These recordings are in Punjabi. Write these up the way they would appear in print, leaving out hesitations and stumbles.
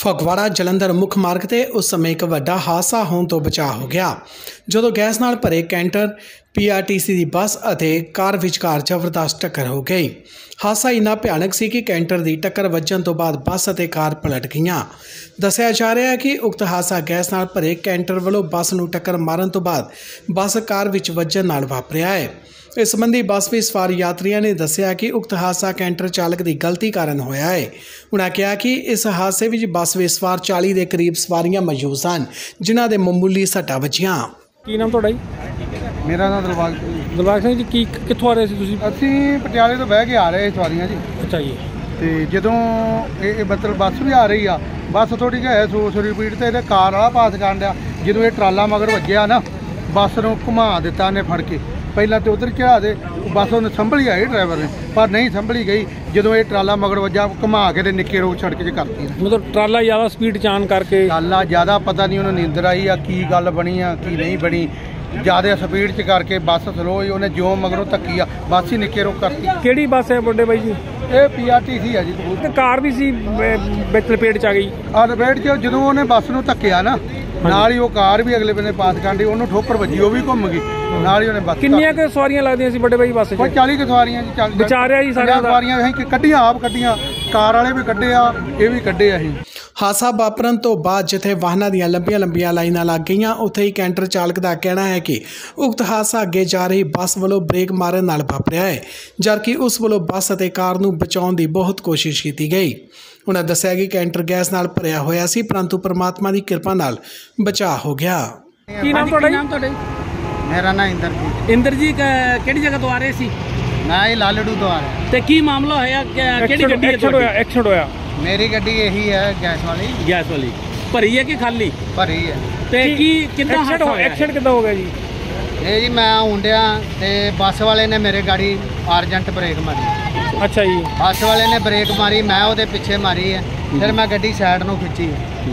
ਫਗਵਾੜਾ ਜਲੰਧਰ ਮੁੱਖ ਮਾਰਗ ਤੇ ਉਸ ਸਮੇਂ ਇੱਕ ਵੱਡਾ ਹਾਦਸਾ ਹੋਣ ਤੋਂ ਬਚਾਅ ਹੋ ਗਿਆ ਜਦੋਂ ਗੈਸ ਨਾਲ ਭਰੇ ਕੈਂਟਰ ਪੀਆਰਟੀਸੀ ਦੀ ਬੱਸ ਅਤੇ ਕਾਰ ਵਿਚਕਾਰ ਜ਼ਬਰਦਸਤ ਟੱਕਰ ਹੋ ਗਈ। ਹਾਦਸਾ ਇੰਨਾ ਭਿਆਨਕ ਸੀ ਕਿ ਕੈਂਟਰ ਦੀ ਟੱਕਰ ਵੱਜਣ ਤੋਂ ਬਾਅਦ ਬੱਸ ਅਤੇ ਕਾਰ ਪਲਟ ਗਈਆਂ। ਦੱਸਿਆ ਜਾ ਰਿਹਾ ਹੈ ਕਿ ਉਕਤ ਹਾਦਸਾ ਗੈਸ ਨਾਲ ਭਰੇ ਕੈਂਟਰ ਵੱਲੋਂ ਬੱਸ ਨੂੰ ਟੱਕਰ ਮਾਰਨ ਤੋਂ ਬਾਅਦ ਬੱਸ ਕਾਰ ਵਿੱਚ ਵੱਜਣ ਨਾਲ ਵਾਪਰਿਆ ਹੈ। इस संबंधी बस में सवार यात्रियों ने दस्सिया कि उक्त हादसा कैंटर चालक की गलती कारण होया है। उन्होंने कहा कि इस हादसे में बस में सवार 40 के करीब सवारियां मौजूद सन जिन्हां दे मामूली सट्टां वजियां। की नाम तुहाडा जी? मेरा नाम दिलबाग सिंह जी। की कित्थों आ रहे सी तुसीं? ਅਸੀਂ ਪਟਿਆਲੇ ਤੋਂ ਬਹਿ ਕੇ ਆ ਰਹੇ ਸਵਾਰੀਆਂ ਜੀ। अच्छा जी। ਤੇ ਜਦੋਂ ਇਹ ਮਤਲਬ ਬੱਸ ਵੀ ਆ ਰਹੀ ਆ, ਬੱਸ ਥੋੜੀ ਜਿਹੀ ਹੈ ਸੋ ਰਿਪੀਟ ਤੇ ਇਹਦੇ ਕਾਰ ਵਾਲਾ ਪਾਸ ਕਰਨ ਡਿਆ। ਜਦੋਂ ਇਹ ਟਰਾਲਾ ਮਗਰ ਵੱਜਿਆ ਨਾ, ਬੱਸ ਨੂੰ ਘੁਮਾ ਦਿੱਤਾ ਨੇ ਫੜ ਕੇ। ਪਹਿਲਾਂ ਤੇ ਉਧਰ ਚੜਾ ਦੇ ਬੱਸ ਉਹਨੇ ਸੰਭਲੀ ਆਈ ਡਰਾਈਵਰ ਨੇ, ਪਰ ਨਹੀਂ ਸੰਭਲੀ ਗਈ। ਜਦੋਂ ਇਹ ਟਰਾਲਾ ਮਗਰ ਵੱਜਾ ਘੁਮਾ ਕੇ ਤੇ ਨਿੱਕੇ ਰੋਡ ਸੜਕ 'ਚ ਕਰਤੀ। मतलब ट्राला ज़्यादा स्पीड चान करके ਟਰਾਲਾ ਜ਼ਿਆਦਾ ਪਤਾ ਨਹੀਂ ਉਹਨੂੰ ਨੀਂਦਰ ਆਈ ਆ, ਕੀ ਗੱਲ ਬਣੀ ਆ ਕੀ ਨਹੀਂ ਬਣੀ। ਜ਼ਿਆਦਾ ਸਪੀਡ 'ਚ ਕਰਕੇ ਬੱਸ ਸਲੋ ਹੋਈ, ਉਹਨੇ ਜਿਉਂ ਮਗਰੋਂ ਧੱਕੀ ਆ ਬੱਸ ਹੀ ਨਿੱਕੇ ਰੋਕ ਕਰਤੀ। ਕਿਹੜੀ ਬੱਸ ਹੈ ਵੱਡੇ ਬਾਈ ਜੀ? ਇਹ ਪੀਆਰਟੀਸੀ ਆ ਜੀ। ਤੇ ਕਾਰ ਵੀ ਸੀ ਵਿੱਚ ਲਪੇਟ ਚ ਆ ਗਈ। ਆ ਲਪੇਟ 'ਚ ਜਦੋਂ ਉਹਨੇ ਬੱਸ ਨੂੰ ਧੱਕਿਆ ਨਾ, ਨਾਲ ਹੀ ਉਹ ਕਾਰ ਵੀ ਅਗਲੇ ਬੰਨੇ ਪਾਸ ਕਰਨ ਡਈ, ਉਹਨੂੰ ਠੋਕਰ ਵੱਜੀ, ਉਹ ਵੀ ਘੁੰਮ ਗਈ। ਨਾਲ ਹੀ ਉਹਨੇ ਬੱਸ ਕਿੰਨੀਆਂ ਕੁ ਸਵਾਰੀਆਂ ਲੱਗਦੀਆਂ ਸੀ ਵੱਡੇ ਬਾਈ ਬੱਸ 'ਚ? ਕੋਈ 40 ਕੁ ਸਵਾਰੀਆਂ ਜੀ। 40 ਵਿਚਾਰਿਆ ਜੀ ਸਾਰੀਆਂ ਸਵਾਰੀਆਂ ਅਸੀਂ ਕੱਢੀਆਂ, ਆਪ ਕੱਢੀਆਂ, ਕਾਰ ਵਾਲੇ ਵੀ ਕੱਢੇ ਆ, ਇਹ ਵੀ ਕੱਢੇ ਅਸੀਂ। ਹਾਦਸਾ ਵਾਪਰਨ ਤੋਂ ਬਾਅਦ ਜਿੱਥੇ ਵਾਹਨਾਂ ਦੀਆਂ ਲੰਬੀਆਂ ਲਾਈਨਾਂ ਲੱਗ ਗਈਆਂ, ਉੱਥੇ ਹੀ ਕੈਂਟਰ ਚਾਲਕ ਦਾ ਕਹਿਣਾ ਹੈ ਕਿ ਉਕਤ ਹਾਦਸਾ ਅੱਗੇ ਜਾ ਰਹੀ ਬੱਸ ਵੱਲੋਂ ਬ੍ਰੇਕ ਮਾਰਨ ਨਾਲ ਵਾਪਰਿਆ ਹੈ, ਜਦਕਿ ਉਸ ਵੱਲੋਂ ਬੱਸ ਅਤੇ ਕਾਰ ਨੂੰ ਬਚਾਉਣ ਦੀ ਬਹੁਤ ਕੋਸ਼ਿਸ਼ ਕੀਤੀ ਗਈ। ਉਹਨਾਂ ਦੱਸਿਆ ਕਿ ਕੈਂਟਰ ਗੈਸ ਨਾਲ ਭਰਿਆ ਹੋਇਆ ਸੀ, ਪਰੰਤੂ ਪਰਮਾਤਮਾ ਦੀ ਕਿਰਪਾ ਨਾਲ ਬਚਾਅ ਹੋ ਗਿਆ। ਕੀ ਨਾਮ ਤੁਹਾਡਾ? ਮੇਰਾ ਨਾਮ ਇੰਦਰਜੀਤ। ਇੰਦਰ ਜੀ ਕਿਹੜੀ ਜਗ੍ਹਾ ਤੋਂ ਆ ਰਹੇ ਸੀ? ਮੈਂ ਇਹ ਲਾਲੜੂ ਤੋਂ ਆ ਰਿਹਾ। ਤੇ ਕੀ ਮਾਮਲਾ ਹੋਇਆ? ਕਿਹੜੀ ਗੱਡੀ ਐਕਸੀਡੈਂਟ ਹੋਇਆ? ਮੇਰੀ ਗੱਡੀ ਇਹੀ ਹੈ, ਗੈਸ ਵਾਲੀ। ਭਰੀ ਹੈ ਕਿ ਖਾਲੀ? ਭਰੀ ਹੈ। ਤੇ ਕੀ ਕਿੰਨਾ ਐਕਸੀਡੈਂਟ ਕਿੱਦਾਂ ਹੋ ਗਿਆ ਜੀ? ਇਹ ਜੀ ਮੈਂ ਹੁੰਡਿਆ ਤੇ ਬੱਸ ਵਾਲੇ ਨੇ ਮੇਰੇ ਗਾੜੀ ਅਰਜੈਂਟ ਬ੍ਰੇਕ ਮਾਰੀ। ਅੱਛਾ ਜੀ। ਬੱਸ ਵਾਲੇ ਨੇ ਬ੍ਰੇਕ ਮਾਰੀ, ਮੈਂ ਉਹਦੇ ਪਿੱਛੇ ਮਾਰੀ ਹੈ। ਫਿਰ ਮੈਂ ਗੱਡੀ ਸਾਈਡ ਨੂੰ ਖਿੱਚੀ,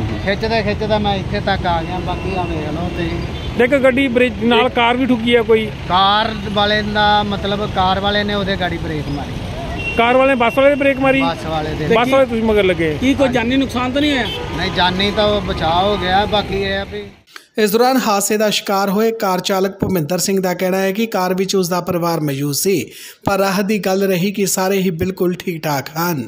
ਖਿੱਚਦਾ ਮੈਂ ਇੱਥੇ ਤੱਕ ਆ ਗਿਆ। ਬਾਕੀ ਆ ਵੇਖ ਲਓ ਤੇ ਦੇਖ ਗੱਡੀ ਬ੍ਰੇਕ ਨਾਲ ਕਾਰ ਵੀ ਠੁੱਕੀ ਆ। ਕੋਈ ਕਾਰ ਵਾਲੇ ਦਾ ਮਤਲਬ ਕਾਰ ਵਾਲੇ ਨੇ ਉਹਦੇ ਗਾੜੀ ਬ੍ਰੇਕ ਮਾਰੀ। ਕਾਰ ਵਾਲੇ ਨੇ ਬੱਸ ਵਾਲੇ ਦੇ ਬ੍ਰੇਕ ਮਾਰੀ? ਬੱਸ ਵਾਲੇ ਤੁਸੀਂ ਮਗਰ ਲੱਗੇ। ਕੀ ਕੋਈ ਜਾਨੀ ਨੁਕਸਾਨ ਤਾਂ ਨਹੀਂ ਹੋਇਆ? ਨਹੀਂ, ਜਾਨੀ ਤਾਂ ਬਚਾਅ ਹੋ ਗਿਆ। ਬਾਕੀ ਇਹ ਆ ਵੀ इस दौरान हादसे का शिकार होए कार चालक भुपिंदर सिंह का कहना है कि कार विच उसका परिवार मौजूद सी, पर राहत की गल रही कि सारे ही बिल्कुल ठीक ठाक हैं।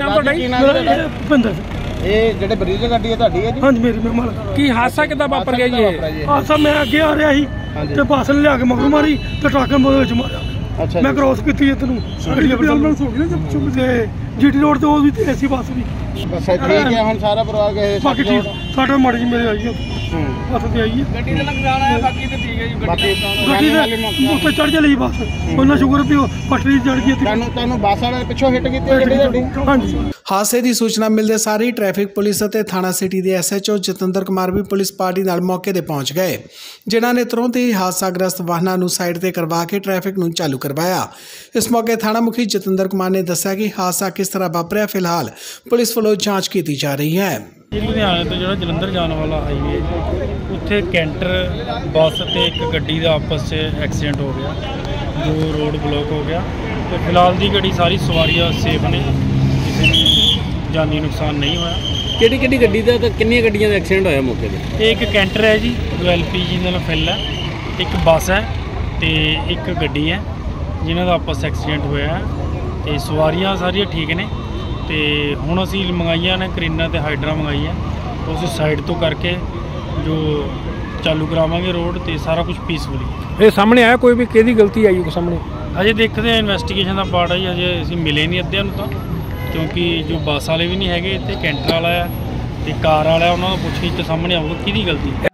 ਇਹ ਜਿਹੜੇ ਬਰੀਜ ਗੱਡੀ ਹੈ ਤੁਹਾਡੀ ਹੈ ਜੀ? ਹਾਂਜੀ ਮੇਰੀ ਮਹਿਮਾਨ। ਕੀ ਹਾਦਸਾ ਕਿੱਦਾਂ ਵਾਪਰ ਗਿਆ ਜੀ? ਹਾਦਸਾ ਮੈਂ ਅੱਗੇ ਆ ਰਿਹਾ ਸੀ ਤੇ ਬੱਸ ਨੇ ਲਿਆ ਕੇ ਮਗਰ ਮਾਰੀ ਤੇ ਟਰੱਕ ਨੇ ਵਿੱਚ ਮਾਰਿਆ। ਅੱਛਾ, ਮੈਂ ਕ੍ਰੋਸ ਕੀਤੀ ਇੱਥੇ ਨੂੰ, ਗੱਡੀ ਐਂਬੂਲੈਂਸ ਹੋ ਗਈ ਨਾ ਚੁੱਪ ਤੇ ਜੀਟੀ ਰੋਡ ਤੇ, ਉਹ ਵੀ ਤੇ ਐਸੀ ਬੱਸ ਵੀ। ਬਸ ਠੀਕ ਹੈ। ਹੁਣ ਸਾਰਾ ਪਰਿਵਾਰ ਗਏ? ਬਾਕੀ ਠੀਕ, ਸਾਡੇ ਮਾੜੀ ਜੀ ਮੇਰੇ ਆਈ ਹੈ, ਬੱਸ ਤੇ ਆਈ ਹੈ। ਗੱਡੀ ਦਾ ਨੁਕਸਾਨ ਆਇਆ, ਬਾਕੀ ਤੇ ਠੀਕ ਹੈ ਜੀ। ਗੱਡੀ ਦੇ ਉੱਤੇ ਚੜ ਚਲੀ ਬੱਸ, ਉਹਨਾਂ ਸ਼ੁਕਰ ਵੀ ਪਟੜੀ ਚੜ ਗਈ। ਤੁਹਾਨੂੰ ਬੱਸ ਵਾਲੇ ਪਿੱਛੋਂ ਹਿੱਟ ਕੀਤੀ ਗੱਡੀ ਤੁਹਾਡੀ? ਹਾਂਜੀ। हादसे की सूचना मिलते सार ही ट्रैफिक पुलिस और थाना सिटी के SHO जतिंदर कुमार भी पुलिस पार्टी नाल मौके पर पहुँच गए, जिन्हों ने तुरंत ही हादसाग्रस्त वाहनों को साइड पर करवा के ट्रैफिक को चालू करवाया। इस मौके थाना मुखी जतिंदर कुमार ने दस्सिया कि हादसा किस तरह वापरिया, फिलहाल पुलिस वालों जाँच की जा रही है। ਲੁਧਿਆਣੇ ਤੋਂ ਜਿਹੜਾ ਜਲੰਧਰ ਜਾਣ ਵਾਲਾ ਹਾਈਵੇ, ਉੱਥੇ ਕੈਂਟਰ ਬੱਸ ਤੇ ਇੱਕ ਗੱਡੀ ਦਾ ਆਪਸ 'ਚ ਐਕਸੀਡੈਂਟ ਹੋ ਗਿਆ, ਜੋ ਰੋਡ ਬਲੌਕ ਹੋ ਗਿਆ। ਤੇ ਫਿਲਹਾਲ ਦੀ ਗੱਡੀ ਸਾਰੀ ਸਵਾਰੀਆਂ ਸੇਫ ਨੇ, ਕਿਸੇ ਨੂੰ ਜਾਨੀ ਨੁਕਸਾਨ ਨਹੀਂ ਹੋਇਆ। ਕਿਹੜੀ ਗੱਡੀ ਦਾ ਤੇ ਕਿੰਨੀਆਂ ਗੱਡੀਆਂ ਦਾ ਐਕਸੀਡੈਂਟ ਹੋਇਆ ਮੌਕੇ ਤੇ? ਇਹ ਇੱਕ ਕੈਂਟਰ ਹੈ ਜੀ, ਜੋ LPG ਨਾਲ ਫਿਲ ਹੈ, ਇੱਕ ਬੱਸ ਹੈ ਤੇ ਇੱਕ ਗੱਡੀ ਹੈ, ਜਿਨ੍ਹਾਂ ਦਾ ਆਪਸ ਐਕਸੀਡੈਂਟ ਹੋਇਆ ਹੈ। ਤੇ ਸਵਾਰੀਆਂ ਸਾਰੀਆਂ ਠੀਕ ਨੇ। ਤੇ ਹੁਣ ਅਸੀਂ ਮੰਗਾਈਆਂ ਨੇ ਕਰੀਨਾ ਤੇ ਹਾਈਡਰਾ ਮੰਗਾਈ ਹੈ, ਉਸ ਸਾਈਡ ਤੋਂ ਕਰਕੇ ਜੋ ਚਾਲੂ ਕਰਾਵਾਂਗੇ ਰੋਡ ਤੇ ਸਾਰਾ ਕੁਝ ਪੀਸਫੁਲੀ। ਇਹ ਸਾਹਮਣੇ ਆਇਆ ਕੋਈ ਵੀ ਕਿਹਦੀ ਗਲਤੀ ਆਈ ਕੋਈ ਸਾਹਮਣੇ? ਅਜੇ ਦੇਖਦੇ ਆ, ਇਨਵੈਸਟੀਗੇਸ਼ਨ ਦਾ ਪਾਰਟ ਹੈ ਜੀ। ਅਜੇ ਅਸੀਂ ਮਿਲੇ ਨਹੀਂ ਅੱਧਿਆਂ ਨੂੰ ਤਾਂ, ਕਿਉਂਕਿ ਜੋ ਬੱਸ ਵਾਲੇ ਵੀ ਨਹੀਂ ਹੈਗੇ ਇੱਥੇ, ਕੈਂਟਰ ਵਾਲਾ ਆ ਤੇ ਕਾਰ ਵਾਲਾ, ਉਹਨਾਂ ਨੂੰ ਪੁੱਛ ਕੇ ਸਾਹਮਣੇ ਆਊਗਾ ਕਿਹਦੀ ਗਲਤੀ।